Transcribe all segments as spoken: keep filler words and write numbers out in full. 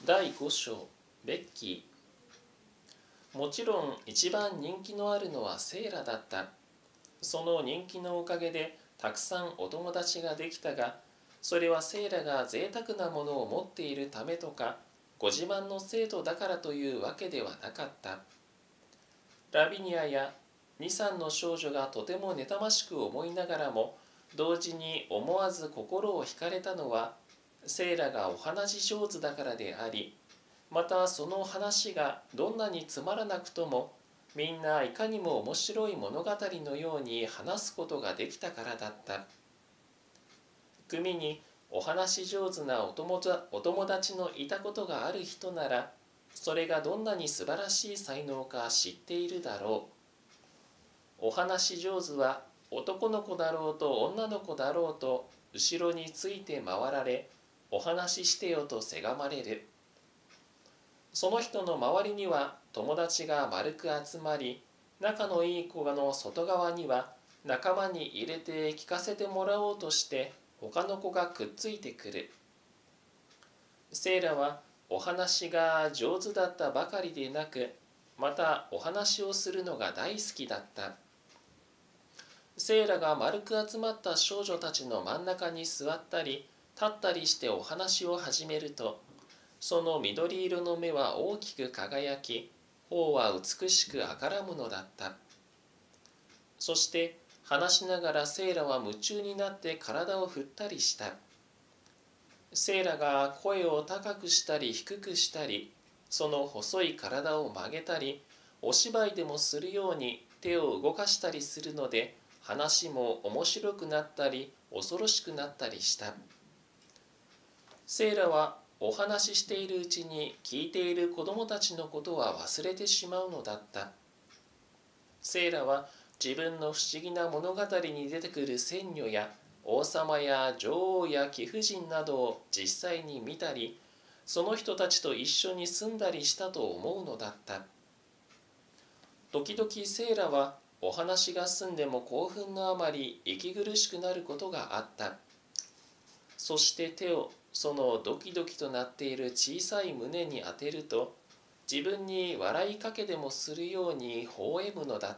だいご章ベッキー。もちろん一番人気のあるのはセーラだった。その人気のおかげでたくさんお友達ができたが、それはセーラが贅沢なものを持っているためとか、ご自慢の生徒だからというわけではなかった。ラビニアやに、さんの少女がとても妬ましく思いながらも、同時に思わず心を惹かれたのは、セーラがお話上手だからであり、またその話がどんなにつまらなくとも、みんないかにも面白い物語のように話すことができたからだった。組にお話上手なお友達のいたことがある人なら、それがどんなに素晴らしい才能か知っているだろう。お話上手は男の子だろうと女の子だろうと後ろについて回られ、お話ししてよとせがまれる。その人の周りには友達が丸く集まり、仲のいい子の外側には仲間に入れて聞かせてもらおうとして他の子がくっついてくる。セーラはお話が上手だったばかりでなく、またお話をするのが大好きだった。セーラが丸く集まった少女たちの真ん中に座ったり立ったりしてお話を始めると、その緑色の目は大きく輝き、頬は美しく赤らむのだった。そして話しながらセーラは夢中になって体を振ったりした。セーラが声を高くしたり低くしたり、その細い体を曲げたり、お芝居でもするように手を動かしたりするので、話も面白くなったり恐ろしくなったりした。セーラはお話ししているうちに聞いている子供たちのことは忘れてしまうのだった。セーラは自分の不思議な物語に出てくる仙女や王様や女王や貴婦人などを実際に見たり、その人たちと一緒に住んだりしたと思うのだった。時々セーラはお話が済んでも興奮のあまり息苦しくなることがあった。そして手をそのドキドキとなっている小さい胸に当てると、自分に笑いかけでもするように微笑むのだった。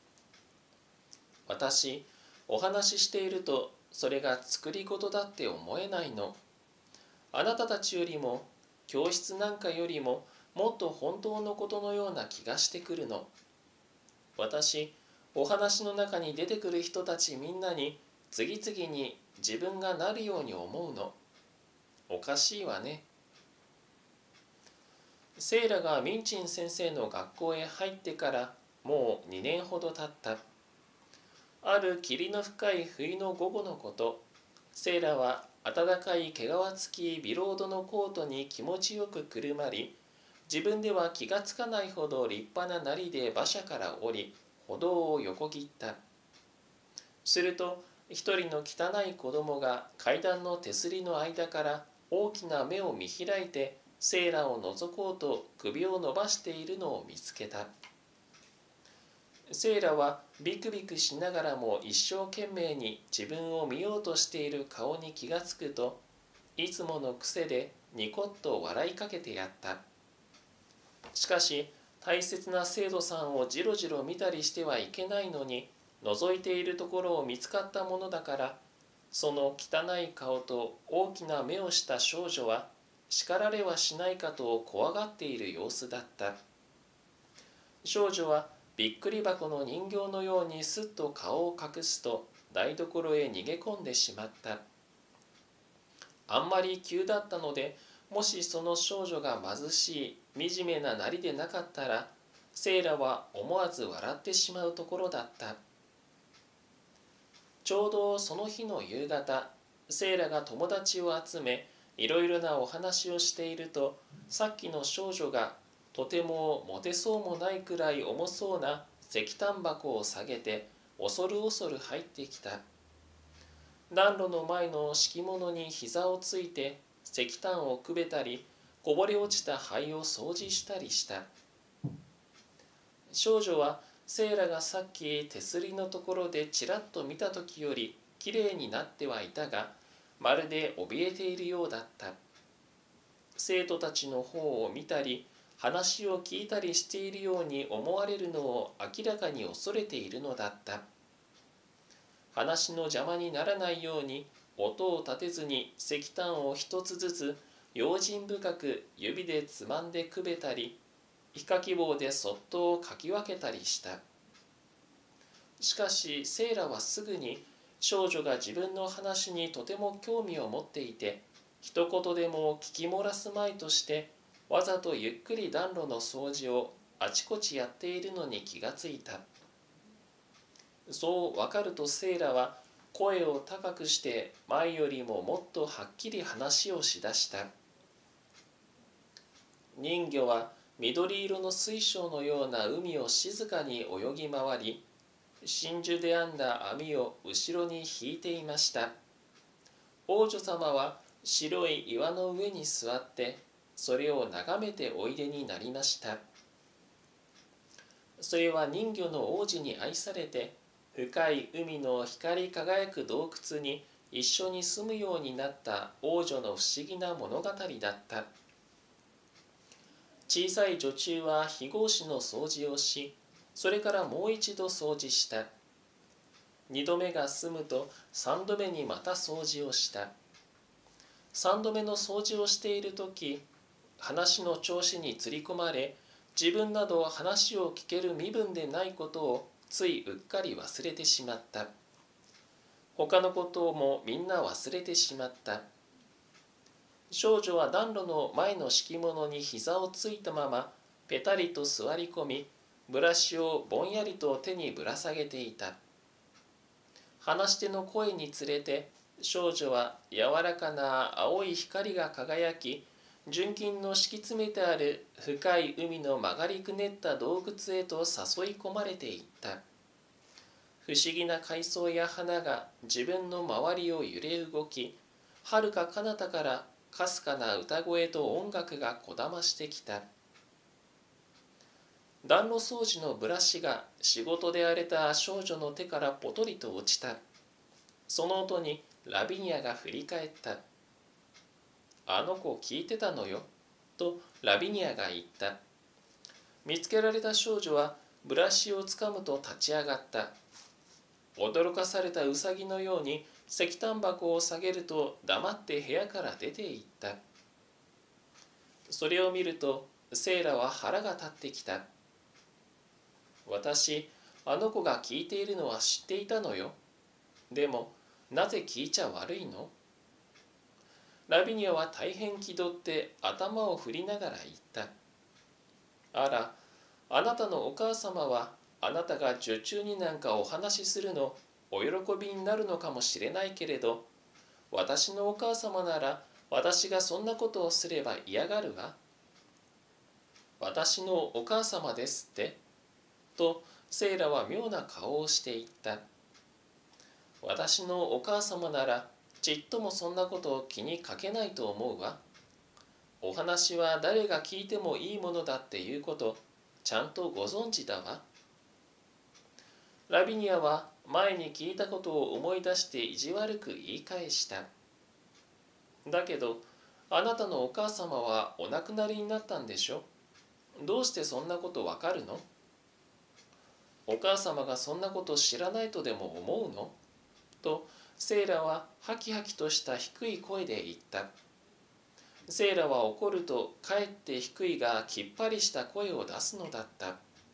私、お話ししているとそれが作り事だって思えないの。あなたたちよりも教室なんかよりももっと本当のことのような気がしてくるの。私、お話の中に出てくる人たちみんなに次々に自分がなるように思うの。おかしいわね。セイラがミンチン先生の学校へ入ってからもうにねんほど経った。ある霧の深い冬の午後のこと、セイラは暖かい毛皮付きビロードのコートに気持ちよくくるまり、自分では気がつかないほど立派ななりで馬車から降り、歩道を横切った。すると一人の汚い子供が階段の手すりの間から大きな目を見開いてセイラを覗こうと首を伸ばしているのを見つけた。セイラはビクビクしながらも一生懸命に自分を見ようとしている顔に気がつくと、いつもの癖でニコッと笑いかけてやった。しかし大切な生徒さんをじろじろ見たりしてはいけないのに、覗いているところを見つかったものだから、その汚い顔と大きな目をした少女は叱られはしないかと怖がっている様子だった。少女はびっくり箱の人形のようにすっと顔を隠すと台所へ逃げ込んでしまった。あんまり急だったので、もしその少女が貧しい惨めななりでなかったら、セイラは思わず笑ってしまうところだった。ちょうどその日の夕方、セイラが友達を集めいろいろなお話をしていると、さっきの少女がとてもモテそうもないくらい重そうな石炭箱を下げて恐る恐る入ってきた。暖炉の前の敷物に膝をついて石炭をくべたり、こぼれ落ちた灰を掃除したりした。少女はセイラがさっき手すりのところでちらっと見た時よりきれいになってはいたが、まるで怯えているようだった。 生徒たちの方を見たり、話を聞いたりしているように思われるのを明らかに恐れているのだった。話の邪魔にならないように音を立てずに石炭を一つずつ用心深く指でつまんでくべたり、火かき棒でそっとかき分けたりした。しかしセイラはすぐに少女が自分の話にとても興味を持っていて、一言でも聞き漏らすまいとしてわざとゆっくり暖炉の掃除をあちこちやっているのに気がついた。そうわかるとセイラは声を高くして前よりももっとはっきり話をしだした。人魚は緑色の水晶のような海を静かに泳ぎ回り、真珠で編んだ網を後ろに引いていました。王女様は白い岩の上に座ってそれを眺めておいでになりました。それは人魚の王子に愛されて、深い海の光り輝く洞窟に一緒に住むようになった王女の不思議な物語だった。小さい女中は非合紙の掃除をし、それからもう一度掃除した。二度目が済むと三度目にまた掃除をした。三度目の掃除をしているとき、話の調子につり込まれ、自分など話を聞ける身分でないことをついうっかり忘れてしまった。他のこともみんな忘れてしまった。少女は暖炉の前の敷物に膝をついたままぺたりと座り込み、ブラシをぼんやりと手にぶら下げていた。話し手の声につれて少女は柔らかな青い光が輝き、純金の敷き詰めてある深い海の曲がりくねった洞窟へと誘い込まれていった。不思議な海藻や花が自分の周りを揺れ動き、はるか彼方からかすかな歌声と音楽がこだましてきた。暖炉掃除のブラシが仕事で荒れた少女の手からポトリと落ちた。その音にラビニアが振り返った。あの子聞いてたのよ、とラビニアが言った。見つけられた少女はブラシをつかむと立ち上がった。驚かされたウサギのように石炭箱を下げると黙って部屋から出て行った。それを見るとセイラは腹が立ってきた。私、あの子が聞いているのは知っていたのよ。でも、なぜ聞いちゃ悪いの？ラビニアは大変気取って頭を振りながら言った。あら、あなたのお母様はあなたが女中になんかお話しするのお喜びになるのかもしれないけれど、私のお母様なら私がそんなことをすれば嫌がるわ。私のお母様ですって？とセイラは妙な顔をして言った。私のお母様ならちっともそんなことを気にかけないと思うわ。お話は誰が聞いてもいいものだっていうことちゃんとご存知だわ。ラビニアは前に聞いたことを思い出して意地悪く言い返した。だけどあなたのお母様はお亡くなりになったんでしょ？どうしてそんなことわかるの？お母様がそんなこと知らないとでも思うの？とセイラはハキハキとした低い声で言った。セイラは怒るとかえって低いがきっぱりした声を出すのだった。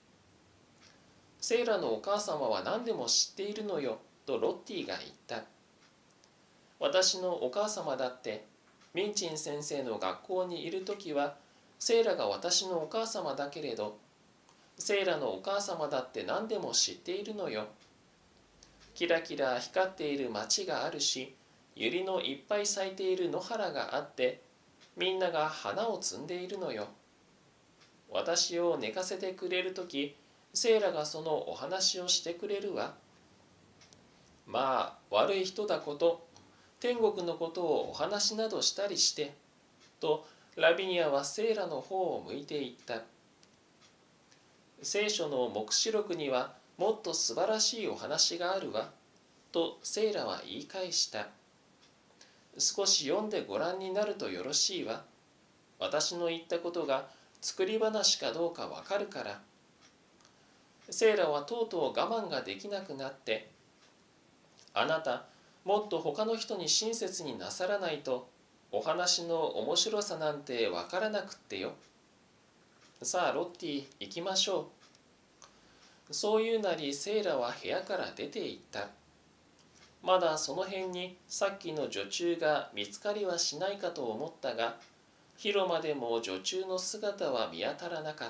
セイラのお母様は何でも知っているのよ、とロッティが言った。私のお母様だってミンチン先生の学校にいるときはセイラが私のお母様だけれど、セイラのお母様だって何でも知っているのよ。キラキラ光っている町があるし、百合のいっぱい咲いている野原があって、みんなが花を摘んでいるのよ。私を寝かせてくれるとき、セイラがそのお話をしてくれるわ。まあ悪い人だこと、天国のことをお話などしたりして、とラビニアはセイラの方を向いて言った。聖書の黙示録にはもっと素晴らしいお話があるわ、とセイラは言い返した。少し読んでご覧になるとよろしいわ。 私の言ったことが作り話かどうかわかるから。セーラはとうとう我慢ができなくなって、あなた、もっと他の人に親切になさらないと、お話の面白さなんてわからなくってよ。さあ、ロッティ、行きましょう。そう言うなり、セーラは部屋から出て行った。まだその辺にさっきの女中が見つかりはしないかと思ったが、広間でも女中の姿は見当たらなかった。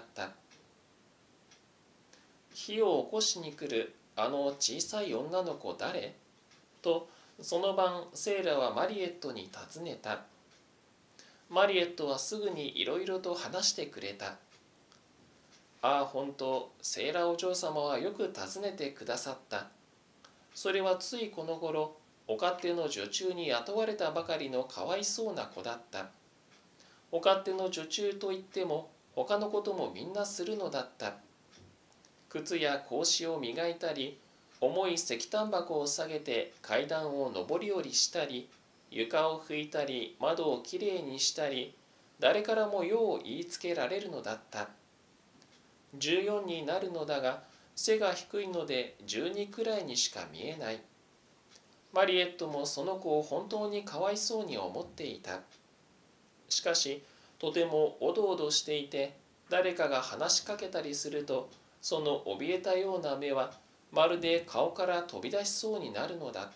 火を起こしに来るあの小さい女の子誰と、その晩セーラはマリエットに尋ねた。マリエットはすぐにいろいろと話してくれた。ああ、本当、セーラお嬢様はよく訪ねてくださった。それはついこの頃、お勝手の女中に雇われたばかりのかわいそうな子だった。お勝手の女中といっても、他のこともみんなするのだった。靴や格子を磨いたり、重い石炭箱を下げて階段を上り下りしたり、床を拭いたり、窓をきれいにしたり、誰からも用を言いつけられるのだった。じゅうよんになるのだが、背が低いのでじゅうにくらいにしか見えない。マリエットもその子を本当にかわいそうに思っていた。しかし、とてもおどおどしていて、誰かが話しかけたりすると、その怯えたような目は、まるで顔から飛び出しそうになるのだった。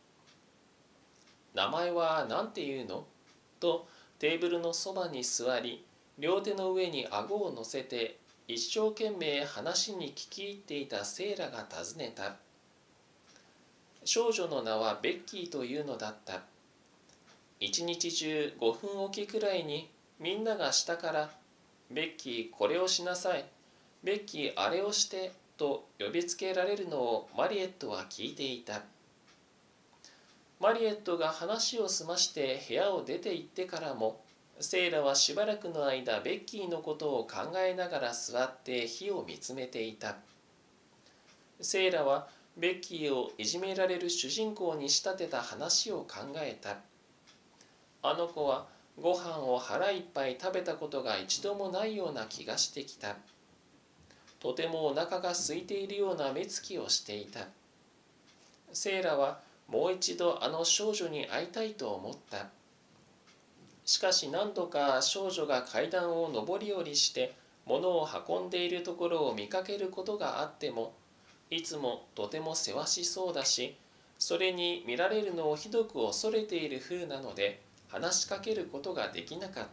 名前は何て言うのと、テーブルのそばに座り、両手の上に顎を乗せて、一生懸命話に聞き入っていたセーラが尋ねた。少女の名はベッキーというのだった。一日中ごふんおきくらいにみんなが下から「ベッキーこれをしなさい」「ベッキーあれをして」と呼びつけられるのをマリエットは聞いていた。マリエットが話を済まして部屋を出て行ってからも、セイラはしばらくの間ベッキーのことを考えながら座って火を見つめていた。セイラはベッキーをいじめられる主人公に仕立てた話を考えた。あの子はご飯を腹いっぱい食べたことが一度もないような気がしてきた。とてもお腹が空いているような目つきをしていた。セイラはもう一度あの少女に会いたいと思った。しかし何度か少女が階段を上り下りして物を運んでいるところを見かけることがあっても、いつもとてもせわしそうだし、それに見られるのをひどく恐れている風なので、話しかけることができなかった。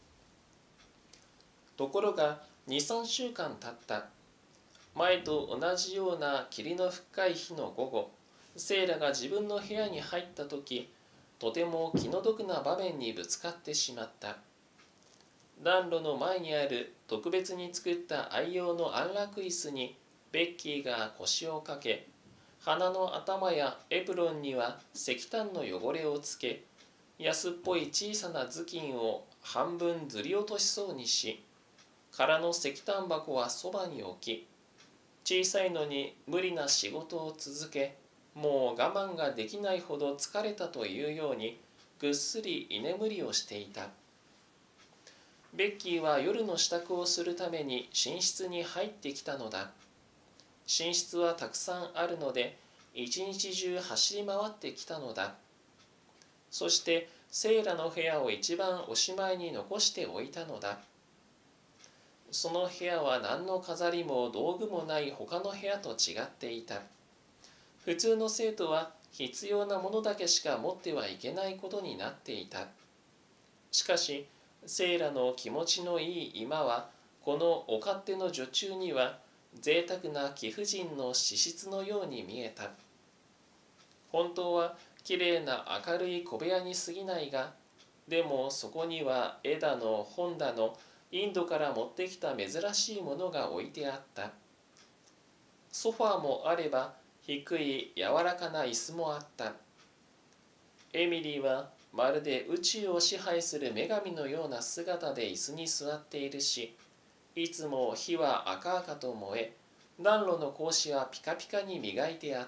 ところがに、さんしゅうかん経った。前と同じような霧の深い日の午後、セイラが自分の部屋に入った時、とても気の毒な場面にぶつかってしまった。暖炉の前にある特別に作った愛用の安楽椅子にベッキーが腰をかけ、鼻の頭やエプロンには石炭の汚れをつけ、安っぽい小さな頭巾を半分ずり落としそうにし、空の石炭箱はそばに置き、小さいのに無理な仕事を続け、もう我慢ができないほど疲れたというようにぐっすり居眠りをしていた。ベッキーは夜の支度をするために寝室に入ってきたのだ。寝室はたくさんあるので一日中走り回ってきたのだ。そしてセイラの部屋を一番おしまいに残しておいたのだ。その部屋は何の飾りも道具もない他の部屋と違っていた。普通の生徒は必要なものだけしか持ってはいけないことになっていた。しかしセイラの気持ちのいい今は、このお勝手の女中には贅沢な貴婦人の資質のように見えた。本当はきれいな明るい小部屋に過ぎないが、でもそこには絵だの本だのインドから持ってきた珍しいものが置いてあった。ソファーもあれば低い柔らかな椅子もあった。エミリーはまるで宇宙を支配する女神のような姿で椅子に座っているし、いつも火は赤々と燃え、暖炉の格子はピカピカに磨いてあった。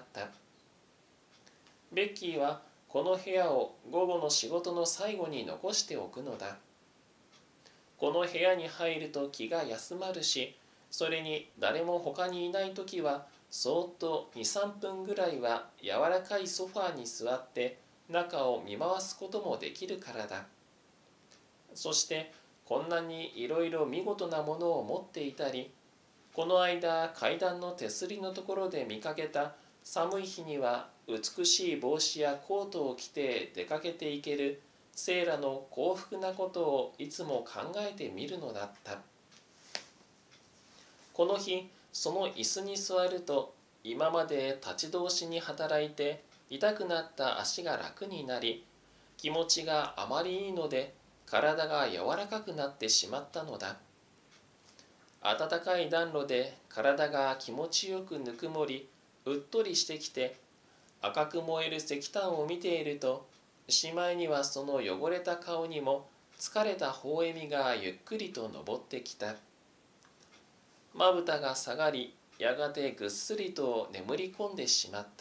ベッキーはこの部屋を午後の仕事の最後に残しておくのだ。 この部屋に入ると気が休まるし、それに誰も他にいないときはそーっとに、さんぷんぐらいは柔らかいソファーに座って中を見回すこともできるからだ。そしてこんなにいろいろ見事なものを持っていたり、この間階段の手すりのところで見かけた寒い日には美しい帽子やコートを着て出かけていけるセイラの幸福なことをいつも考えてみるのだった。この日、その椅子に座ると、今まで立ち通しに働いて痛くなった足が楽になり、気持ちがあまりいいので体が柔らかくなってしまったのだ。暖かい暖炉で体が気持ちよくぬくもり、うっとりしてきて、赤く燃える石炭を見ていると、しまいにはその汚れた顔にも疲れた微笑みがゆっくりと昇ってきた。まぶたが下がり、やがてぐっすりと眠り込んでしまった。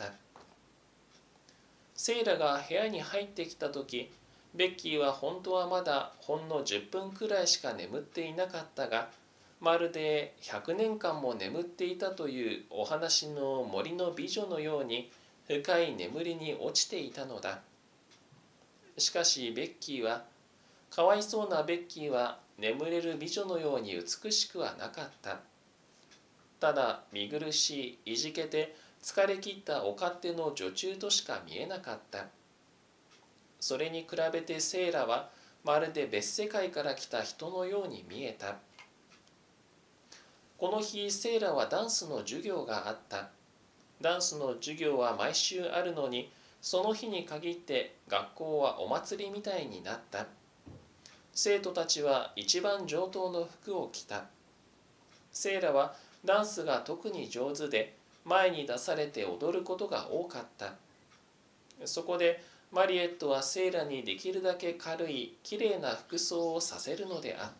セイラが部屋に入ってきたとき、ベッキーは本当はまだほんのじゅっぷんくらいしか眠っていなかったが、まるでひゃくねんかんも眠っていたというお話の森の美女のように深い眠りに落ちていたのだ。しかしベッキーは、かわいそうなベッキーは眠れる美女のように美しくはなかった。ただ見苦しい、いじけて疲れ切ったお勝手の女中としか見えなかった。それに比べてセイラはまるで別世界から来た人のように見えた。この日、セイラはダンスの授業があった。ダンスの授業は毎週あるのに、その日に限って学校はお祭りみたいになった。生徒たちは一番上等の服を着た。セイラはダンスが特に上手で、前に出されて踊ることが多かった。そこでマリエットはセイラにできるだけ軽いきれいな服装をさせるのであった。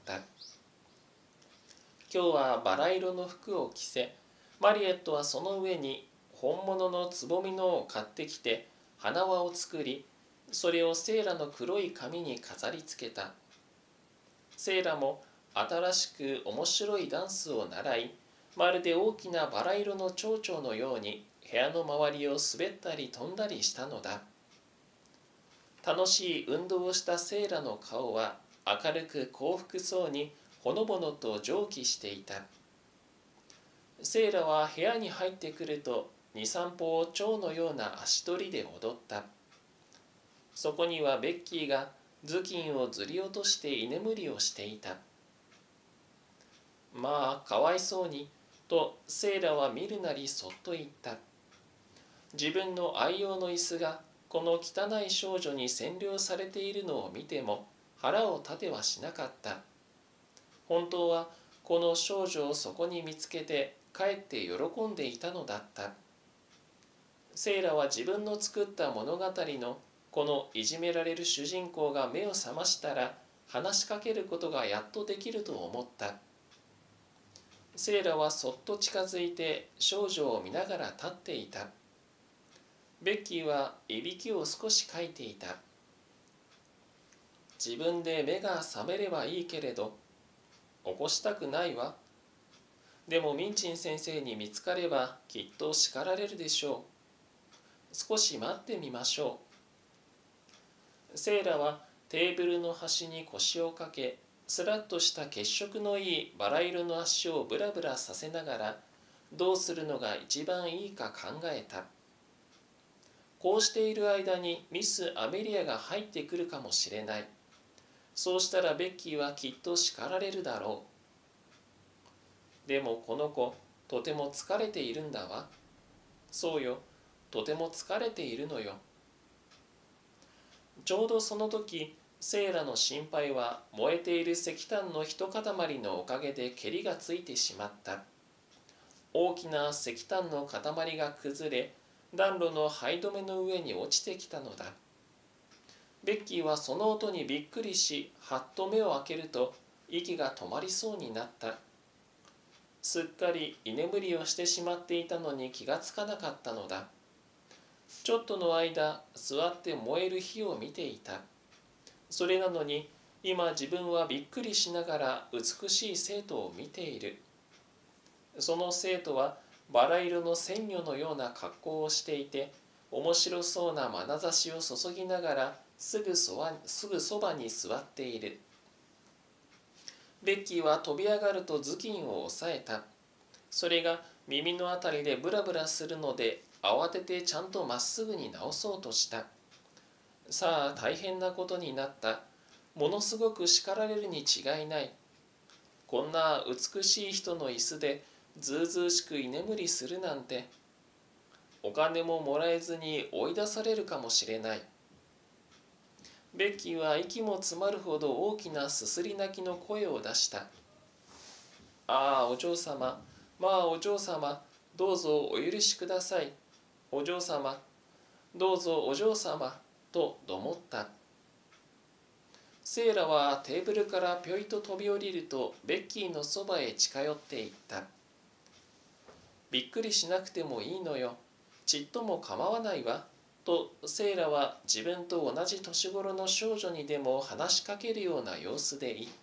今日はバラ色の服を着せ、マリエットはその上に本物のつぼみのを買ってきて花輪を作り、それをセイラの黒い髪に飾りつけた。セイラも新しく面白いダンスを習い、まるで大きなバラ色の蝶々のように部屋の周りを滑ったり飛んだりしたのだ。楽しい運動をしたセイラの顔は明るく幸福そうにほのぼのと蒸気していた。セイラは部屋に入ってくるとに、さん歩を蝶のような足取りで踊った。そこにはベッキーが頭巾をずり落として居眠りをしていた。まあかわいそうにとセイラは見るなりそっと言った。自分の愛用の椅子がこの汚い少女に占領されているのを見ても腹を立てはしなかった。本当はこの少女をそこに見つけてかえって喜んでいたのだった。セイラは自分の作った物語のこのいじめられる主人公が目を覚ましたら話しかけることがやっとできると思った。セイラはそっと近づいて少女を見ながら立っていた。ベッキーはいびきを少しかいていた。自分で目が覚めればいいけれど、起こしたくないわ。でもミンチン先生に見つかればきっと叱られるでしょう。少し待ってみましょう。セイラはテーブルの端に腰をかけ、すらっとした血色のいいバラ色の足をブラブラさせながら、どうするのが一番いいか考えた。こうしている間にミス・アメリアが入ってくるかもしれない。そうしたらベッキーはきっと叱られるだろう。でもこの子、とても疲れているんだわ。そうよ、とても疲れているのよ。ちょうどその時、セイラの心配は燃えている石炭の一塊のおかげでけりがついてしまった。大きな石炭の塊が崩れ、暖炉の灰止めの上に落ちてきたのだ。ベッキーはその音にびっくりし、はっと目を開けると息が止まりそうになった。すっかり居眠りをしてしまっていたのに気がつかなかったのだ。ちょっとの間座って燃える火を見ていた。それなのに今自分はびっくりしながら美しい生徒を見ている。その生徒はバラ色の仙女のような格好をしていて、面白そうな眼差しを注ぎながらすぐそば、すぐそばに座っている。ベッキーは飛び上がると頭巾を押さえた。それが耳のあたりでブラブラするので、慌ててちゃんとまっすぐに直そうとした。さあ大変なことになった。ものすごく叱られるに違いない。こんな美しい人の椅子でずうずうしく居眠りするなんて。お金ももらえずに追い出されるかもしれない。ベッキーは息も詰まるほど大きなすすり泣きの声を出した。ああ、お嬢様、まあお嬢様、どうぞお許しください。お嬢様、どうぞお嬢様、とどもった。セイラはテーブルからぴょいと飛び降りるとベッキーのそばへ近寄っていった。びっくりしなくてもいいのよ。ちっとも構わないわ。とセイラは自分と同じ年頃の少女にでも話しかけるような様子で言った。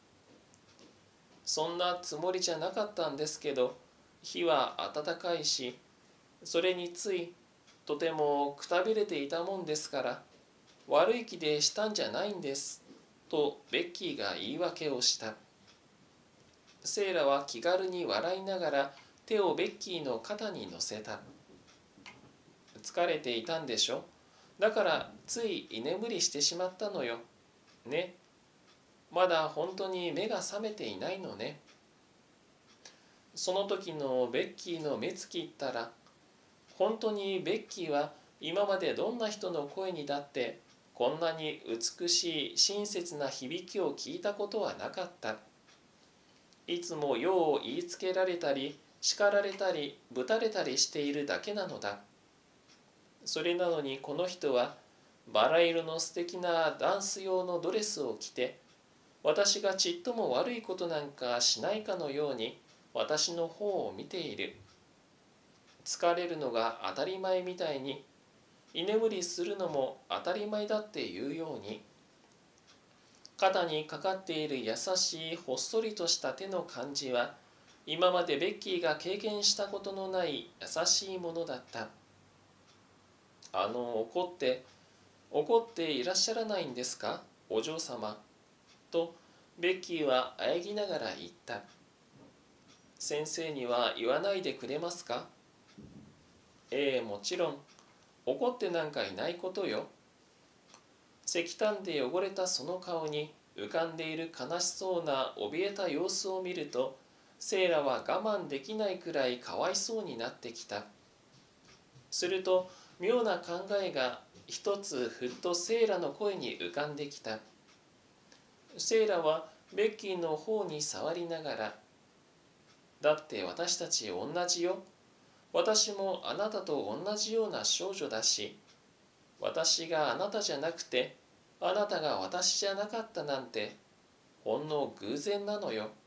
そんなつもりじゃなかったんですけど、火は暖かいし、それについとてもくたびれていたもんですから、悪い気でしたんじゃないんです、とベッキーが言い訳をした。セイラは気軽に笑いながら手をベッキーの肩に乗せた。疲れていたんでしょ。だからつい居眠りしてしまったのよ。ね。まだ本当に目が覚めていないのね。その時のベッキーの目つきったら、本当にベッキーは今までどんな人の声にだってこんなに美しい親切な響きを聞いたことはなかった。いつも用を言いつけられたり叱られたりぶたれたりしているだけなのだ。それなのにこの人はバラ色の素敵なダンス用のドレスを着て、私がちっとも悪いことなんかしないかのように私の方を見ている。疲れるのが当たり前みたいに、居眠りするのも当たり前だっていうように、肩にかかっている優しいほっそりとした手の感じは、今までベッキーが経験したことのない優しいものだった。あの、怒って、怒っていらっしゃらないんですか、お嬢様。と、ベッキーは喘ぎながら言った。先生には言わないでくれますか。ええ、もちろん。怒ってなんかいないことよ。石炭で汚れたその顔に浮かんでいる悲しそうな怯えた様子を見ると、セイラは我慢できないくらいかわいそうになってきた。すると妙な考えが一つふっとセイラの声に浮かんできた。セイラはベッキーの方に触りながら、だって私たち同じよ。私もあなたと同じような少女だし、私があなたじゃなくて、あなたが私じゃなかったなんて、ほんの偶然なのよ。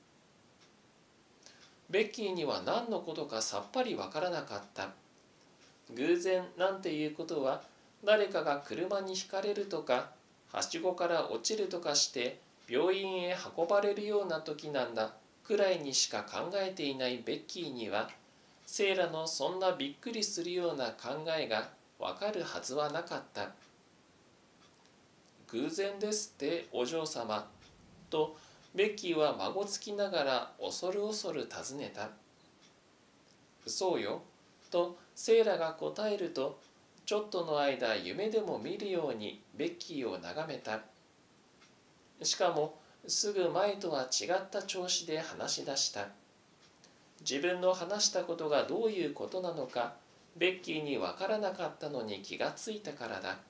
ベッキーには何のことかさっぱりわからなかった。偶然なんていうことは、誰かが車にひかれるとか、はしごから落ちるとかして病院へ運ばれるような時なんだくらいにしか考えていないベッキーには、セイラのそんなびっくりするような考えがわかるはずはなかった。偶然ですってお嬢様、とベッキーは孫つきながら恐る恐る尋ねた。そうよ、とセイラが答えると、ちょっとの間夢でも見るようにベッキーを眺めた。しかもすぐ前とは違った調子で話し出した。自分の話したことがどういうことなのかベッキーにわからなかったのに気がついたからだ。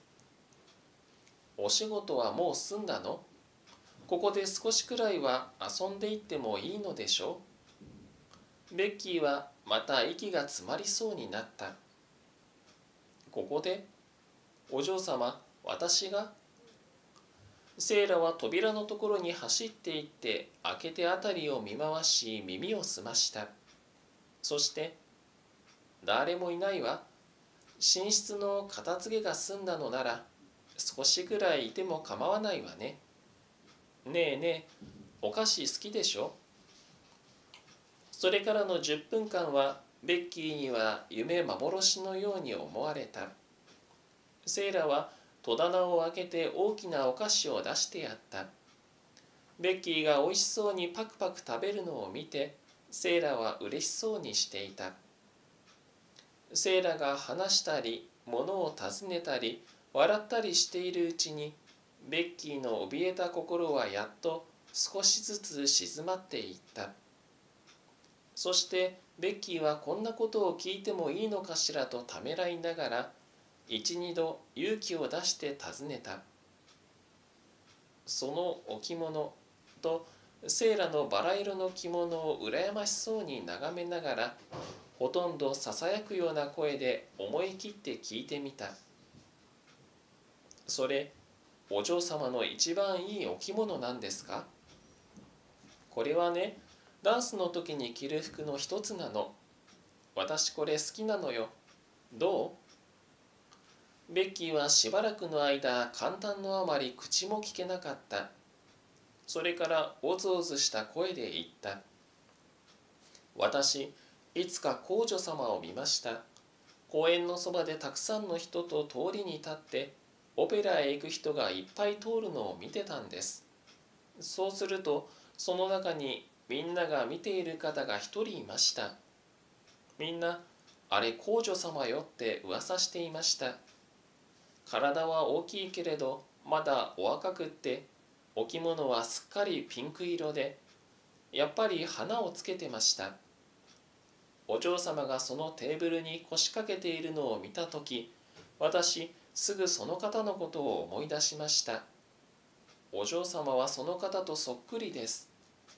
お仕事はもう済んだの？ここで少しくらいは遊んでいってもいいのでしょう？ベッキーはまた息が詰まりそうになった。ここで？お嬢様、私が？セイラは扉のところに走っていって開けてあたりを見回し耳を澄ました。そして「誰もいないわ。寝室の片付けが済んだのなら少しくらいいても構わないわね。 ねえねえ、お菓子好きでしょ。それからのじゅっぷんかんはベッキーには夢幻のように思われた。セイラは戸棚を開けて大きなお菓子を出してやった。ベッキーがおいしそうにパクパク食べるのを見て、セイラは嬉しそうにしていた。セイラが話したり、物を尋ねたり、笑ったりしているうちに、ベッキーの怯えた心はやっと少しずつ静まっていった。そしてベッキーはこんなことを聞いてもいいのかしらとためらいながら、一二度勇気を出して尋ねた。その置物とセイラのバラ色の着物を羨ましそうに眺めながら、ほとんどささやくような声で思い切って聞いてみた。それ、お嬢様の一番いいお着物なんですか？これはね、ダンスの時に着る服の一つなの。私これ好きなのよ。どう？ベッキーはしばらくの間、感嘆のあまり口も聞けなかった。それからおずおずした声で言った。私、いつか皇女様を見ました。公園のそばでたくさんの人と通りに立って、オペラへ行く人がいっぱい通るのを見てたんです。そうすると、その中にみんなが見ている方が一人いました。みんな、あれ皇女様よって噂していました。体は大きいけれど、まだお若くって、お着物はすっかりピンク色で、やっぱり花をつけてました。お嬢様がそのテーブルに腰掛けているのを見たとき、私、すぐその方のことを思い出しました。お嬢様はその方とそっくりです。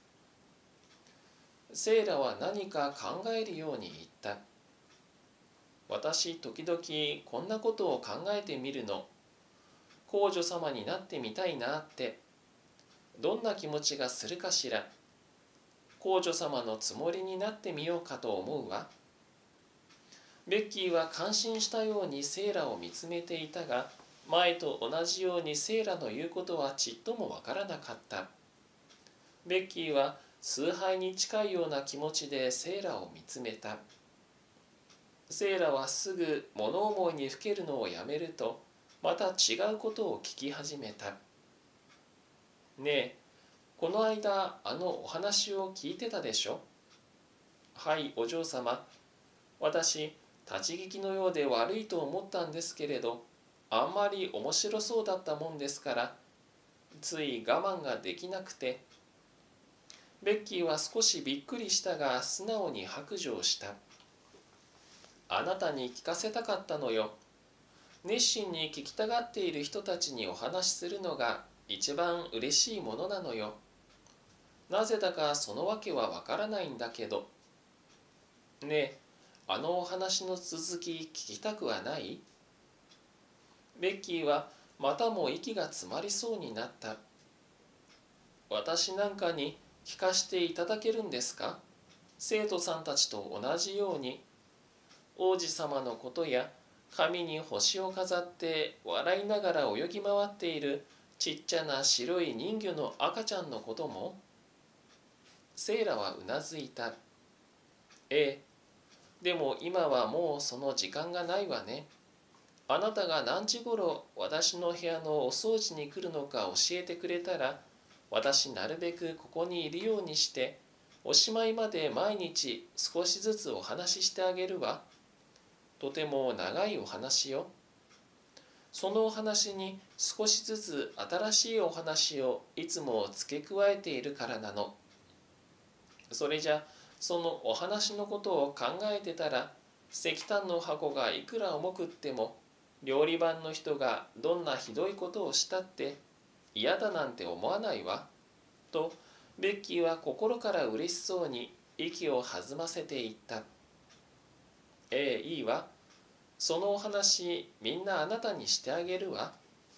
セイラは何か考えるように言った。私、時々こんなことを考えてみるの。皇女様になってみたいなって。どんな気持ちがするかしら。皇女様のつもりになってみようかと思うわ。ベッキーは感心したようにセイラを見つめていたが、前と同じようにセイラの言うことはちっともわからなかった。ベッキーは崇拝に近いような気持ちでセイラを見つめた。セイラはすぐ物思いにふけるのをやめると、また違うことを聞き始めた。ねえ、この間あのお話を聞いてたでしょ？はい、お嬢様。私、立ち聞きのようで悪いと思ったんですけれど、あんまり面白そうだったもんですから、つい我慢ができなくて。ベッキーは少しびっくりしたが素直に白状した。あなたに聞かせたかったのよ。熱心に聞きたがっている人たちにお話しするのが一番嬉しいものなのよ。なぜだかそのわけはわからないんだけど。ねえ、あのお話の続き聞きたくはない？ベッキーはまたも息が詰まりそうになった。私なんかに聞かせていただけるんですか？生徒さんたちと同じように。王子様のことや、髪に星を飾って笑いながら泳ぎ回っているちっちゃな白い人魚の赤ちゃんのことも？セイラはうなずいた。ええ、でも今はもうその時間がないわね。あなたが何時ごろ私の部屋のお掃除に来るのか教えてくれたら、私なるべくここにいるようにして、おしまいまで毎日少しずつお話ししてあげるわ。とても長いお話よ。そのお話に少しずつ新しいお話をいつも付け加えているからなの。それじゃ、そのお話のことを考えてたら、石炭の箱がいくら重くっても、料理番の人がどんなひどいことをしたって嫌だなんて思わないわ。と、ベッキーは心から嬉しそうに息を弾ませていった。ええ、いいわ。そのお話、みんなあなたにしてあげるわ。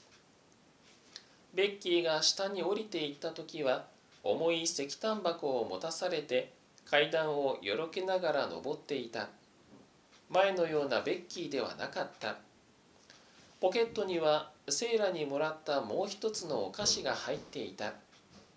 ベッキーが下に降りていったときは、重い石炭箱を持たされて階段をよろけながら登っていた。前のようなベッキーではなかった。ポケットにはセイラにもらったもう一つのお菓子が入っていた。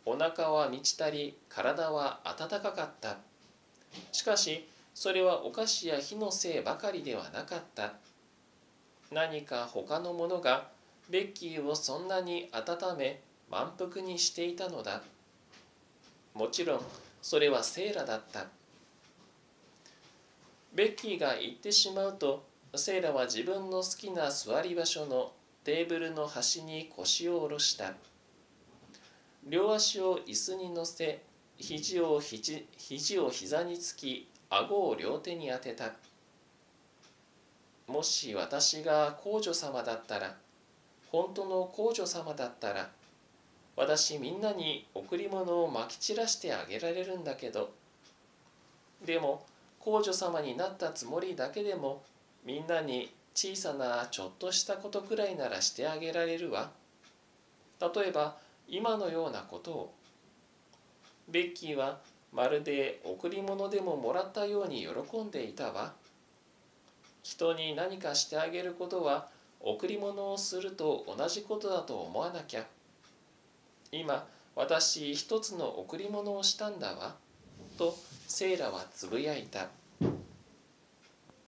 お腹は満ちたり、体は温かかった。しかし、それはお菓子や火のせいばかりではなかった。何か他のものがベッキーをそんなに温め、満腹にしていたのだ。もちろん、それはセーラだった。ベッキーが行ってしまうと、セーラは自分の好きな座り場所のテーブルの端に腰を下ろした。両足を椅子に乗せ、肘を肘肘を膝につき、顎を両手に当てた。もし私が皇女様だったら、本当の皇女様だったら、私みんなに贈り物をまき散らしてあげられるんだけど、でも皇女様になったつもりだけでも、みんなに小さなちょっとしたことくらいならしてあげられるわ。例えば今のようなことを。ベッキーはまるで贈り物でももらったように喜んでいたわ。人に何かしてあげることは贈り物をすると同じことだと思わなきゃ。今私一つの贈り物をしたんだわ。とセーラはつぶやいた。